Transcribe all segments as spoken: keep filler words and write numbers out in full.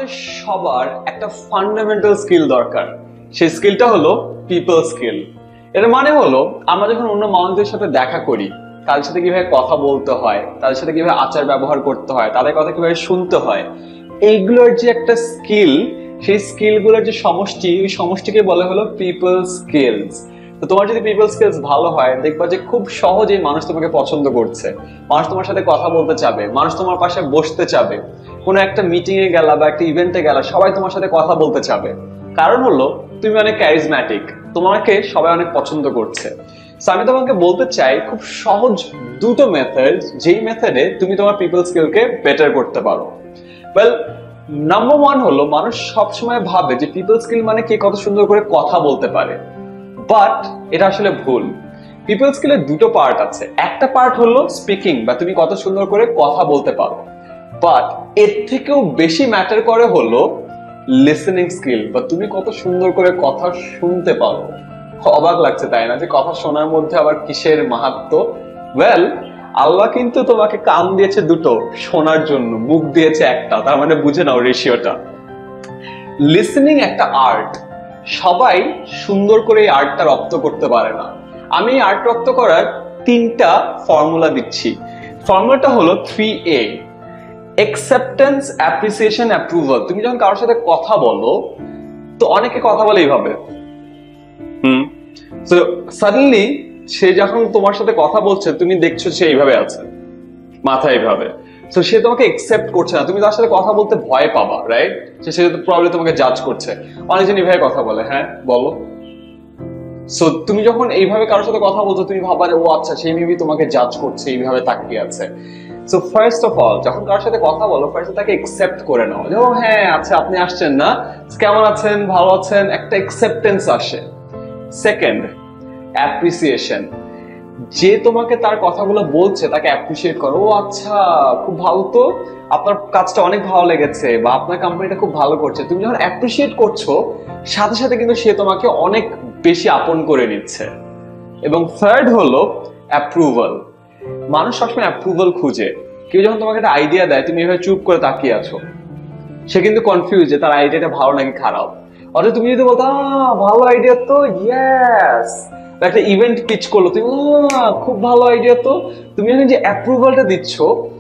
আমাদের সবার একটা ফান্ডামেন্টাল স্কিল দরকার। সেই স্কিলটা হলো পিপল স্কিল। এর মানে হলো আমরা যখন অন্য মানুষদের সাথে দেখা করি, তাদের সাথে কিভাবে কথা বলতে হয়, তাদের সাথে কিভাবে আচার ব্যবহার করতে হয়, তাদের কথা কিভাবে শুনতে হয়, এইগুলোর যে একটা স্কিল, সেই স্কিলগুলোর যে সমষ্টি, ওই সমষ্টিকে বলা হলো পিপল স্কিলস। তো তোমার যদি পিপল স্কিলস ভালো হয়, দেখবা যে খুব সহজেই মানুষ তোমাকে পছন্দ করছে, মানুষ তোমার সাথে কথা বলতে চাবে, মানুষ তোমার পাশে বসতে চাবে। কোনো একটা মিটিং এ গেলা বা একটা ইভেন্টে গেলা, সবাই তোমার সাথে কথা বলতে চাবে, কারণ হলো তুমি অনেক ক্যারিজম্যাটিক, তোমাকে সবাই অনেক পছন্দ করছে। সো আমি তোমাকে বলতে চাই খুব সহজ দুটো মেথড, যেই মেথডে তুমি তোমার পিপল স্কিলকে বেটার করতে পারো। ওয়েল, নাম্বার ওয়ান হলো মানুষ সবসময় ভাবে যে পিপল স্কিল মানে কে কত সুন্দর করে কথা বলতে পারে, বাট এটা আসলে ভুল। পিপল স্কিলের দুটো পার্ট আছে। একটা পার্ট হলো স্পিকিং, বা তুমি কত সুন্দর করে কথা বলতে পারো, বাট এর থেকেও বেশি ম্যাটার করে হলো লিসেনিং স্কিল, বা তুমি কত সুন্দর করে কথা শুনতে পারো। অবাক লাগছে তাই না, যে কথা শোনার মধ্যে আবার কিসের মাহাত্ম্য? ওয়েল, আল্লাহ কিন্তু তোমাকে কান দিয়েছে দুটো শোনার জন্য, মুখ দিয়েছে একটা, তার মানে বুঝে নাও রেশিওটা। লিসেনিং একটা আর্ট, সবাই সুন্দর করে এই আর্টটা রপ্ত করতে পারে না। আমি এই আর্ট রপ্ত করার তিনটা ফর্মুলা দিচ্ছি। ফর্মুলাটা হলো three uh: acceptance, appreciation, approval. তুমি যখন কারোর সাথে কথা বলো, তো অনেকে কথা বলে এইভাবে, হুম, তো সাডেনলি সে যখন তোমার সাথে কথা বলছে, তুমি দেখছো সে এইভাবে আছে, মাথা এইভাবে, তো সে তোমাকে একসেপ্ট করছে না, তুমি তার সাথে কথা বলতে ভয় পাবা, রাইট? সে প্রবলেম তোমাকে জাজ করছে। অনেকজন এইভাবে কথা বলে, হ্যাঁ বলো। সো তুমি যখন এইভাবে কারোর সাথে কথা বলছো, তুমি ভাবা ও আচ্ছা, সেই মেবি তোমাকে জাজ করছে, এইভাবে তাকিয়ে আছে। সো ফার্স্ট অফ অল, যখন কারোর সাথে কথা বলো, ফার্স্ট তাকে একসেপ্ট করে নাও, যে ও হ্যাঁ আচ্ছা, আপনি আসছেন না, কেমন আছেন, ভালো আছেন, একটা একসেপ্টেন্স আসে। Second, appreciation. যে তোমাকে তার কথাগুলো বলছে তাকে অ্যাপ্রিসিয়েট করো, ও আচ্ছা খুব ভালো, তো আপনার কাজটা অনেক ভালো লেগেছে, বা আপনার কোম্পানিটা খুব ভালো করছে। তুমি যখন অ্যাপ্রিসিয়েট করছো, সাথে সাথে কিন্তু সে তোমাকে অনেক বেশি আপন করে নিচ্ছে। এবং থার্ড হলো অ্যাপ্রুভাল। মানুষ সবসময় অ্যাপ্রুভাল খুঁজে। কেউ যখন তোমাকে একটা আইডিয়া দেয়, তুমি এভাবে চুপ করে তাকিয়ে আছো, সে কিন্তু কনফিউজ যে তার আইডিয়াটা ভালো নাকি খারাপ। অথচ তুমি যদি বলতো ভালো আইডিয়া তো, ইয়েস, একটা ইভেন্ট পিচ করলো, তুমি খুব ভালো আইডিয়া তো, তুমি যখন যে অ্যাপ্রুভালটা দিচ্ছ,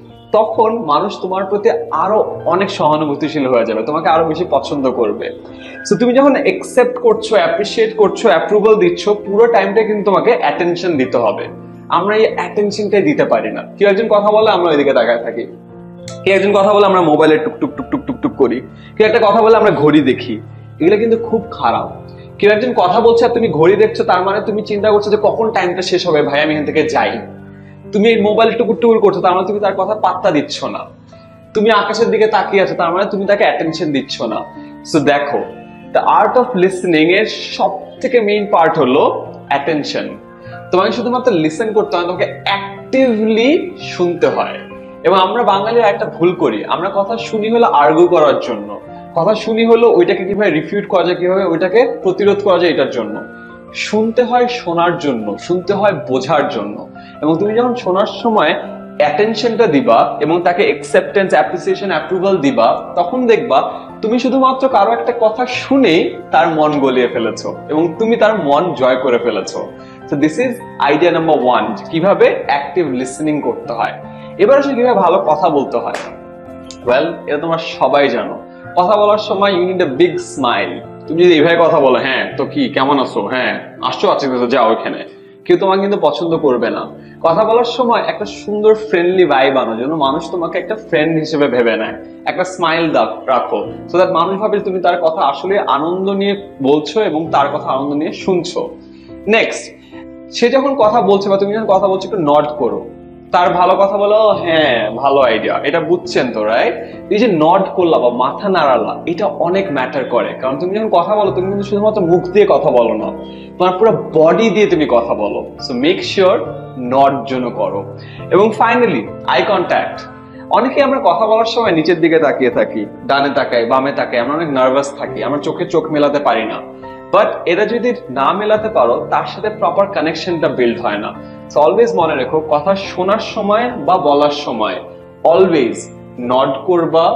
তখন মানুষ তোমার প্রতি আরো অনেক সহানুভূতিশীল হয়ে যাবে, তোমাকে আরো বেশি পছন্দ করবে। সো তুমি যখন একসেপ্ট করছো, অ্যাপ্রিসিয়েট করছো, অ্যাপ্রুভাল দিচ্ছ, পুরো টাইমটা কিন্তু তোমাকে অ্যাটেনশন দিতে হবে। আমরা এই অ্যাটেনশনটাই দিতে পারি না। কেউ একজন কথা বলে, আমরা ওইদিকে তাকায় থাকি। কেউ একজন কথা বলে, আমরা মোবাইলে টুকটুক টুকটুক টুকটুক করি। কেউ একটা কথা বলে, আমরা ঘড়ি দেখি। এগুলো কিন্তু খুব খারাপ। কেউ একজন কথা বলছে আর তুমি ঘড়ি দেখছো, তার মানে তুমি চিন্তা করছো যে কখন টাইমটা শেষ হবে, ভাই আমি এখান থেকে যাই। তুমি এই মোবাইল টুকুর টুকুর করছো, তার মানে তুমি তার কথা পাত্তা দিচ্ছ না। তুমি আকাশের দিকে তাকিয়ে আছো, তার মানে তুমি তাকে অ্যাটেনশন দিচ্ছ না। সো দেখো, দ্য আর্ট অফ লিসেনিং এর সব থেকে মেইন পার্ট হলো অ্যাটেনশন। তোমাকে শুধুমাত্র লিসেন করতে হয়, তোমাকে অ্যাক্টিভলি শুনতে হয়। এবং আমরা বাঙালিরা একটা ভুল করি, আমরা কথা শুনি হলো আর্গু করার জন্য, কথা শুনি হলো ওইটাকে কিভাবে রিফিউট করা যায়, কিভাবে ওইটাকে প্রতিরোধ করা যায়, এটার জন্য। শুনতে হয় শোনার জন্য, শুনতে হয় বোঝার জন্য। এবং তুমি যখন শোনার সময় অ্যাটেনশনটা দিবা এবং তাকে অ্যাকসেপ্টেন্স, অ্যাপ্রিসিয়েশন, অ্যাপ্রুভাল দিবা, তখন দেখবা তুমি শুধুমাত্র কারো একটা কথা শুনেই তার মন গলিয়ে ফেলেছো এবং তুমি তার মন জয় করে ফেলেছো। So this is idea number one, কিভাবে অ্যাক্টিভ লিসেনিং করতে হয়। এবার আসলে কিভাবে ভালো কথা বলতে হয়। ওয়েল, এটা তোমরা সবাই জানো। কথা বলার সময় you need a big smile. তুমি যদি এইভাবে কথা বলো, হ্যাঁ তো কি, কেমন আছো, হ্যাঁ আসছো, আছে যাও ওইখানে, কেউ তোমাকে কিন্তু পছন্দ করবে না। কথা বলার সময় একটা সুন্দর ফ্রেন্ডলি ভাইব আনো, যেন মানুষ তোমাকে একটা ফ্রেন্ড হিসেবে ভেবে নেয়। একটা স্মাইল রাখো, সো দ্যাট মানুষ ভাবে তুমি তার কথা আসলে আনন্দ নিয়ে বলছো এবং তার কথা আনন্দ নিয়ে শুনছো। নেক্সট, সে যখন কথা বলছে বা তুমি যখন কথা বলছো, একটু নড করো। তার ভালো কথা বলো, হ্যাঁ ভালো আইডিয়া, এটা বুঝছেন তো, রাইট? এই যে নড করলা বা মাথা নাড়ালা, এটা অনেক ম্যাটার করে। কারণ তুমি যখন কথা বলো, তুমি কিন্তু শুধুমাত্র মুখ দিয়ে কথা বলো না, তোমার পুরো বডি দিয়ে তুমি কথা বলো। সো মেক শিওর নড জন্য করো। এবং ফাইনালি, আই কন্ট্যাক্ট। অনেকে আমরা কথা বলার সময় নিচের দিকে তাকিয়ে থাকি, ডানে তাকাই, বামে তাকাই, আমরা অনেক নার্ভাস থাকি, আমরা চোখে চোখ মেলাতে পারি না। বাট এটা যদি না মেলাতে পারো, তার সাথে প্রপার কানেকশনটা বিল্ড হয় না। সো অলওয়েজ মনে রেখো, কথা শোনার সময় বা বলার সময় অলওয়েজ নড করবা,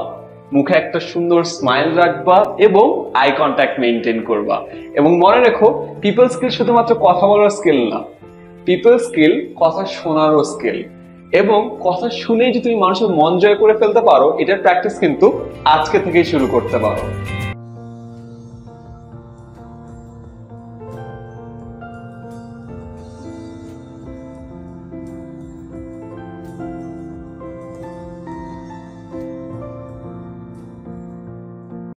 মুখে একটা সুন্দর স্মাইল রাখবা এবং আই কন্ট্যাক্ট মেনটেন করবা। এবং মনে রেখো, পিপল স্কিল শুধুমাত্র কথা বলার স্কিল না, পিপল স্কিল কথা শোনারও স্কিল। এবং কথা শুনেই যদি তুমি মানুষের মন জয় করে ফেলতে পারো, এটার প্র্যাকটিস কিন্তু আজকে থেকেই শুরু করতে পারো।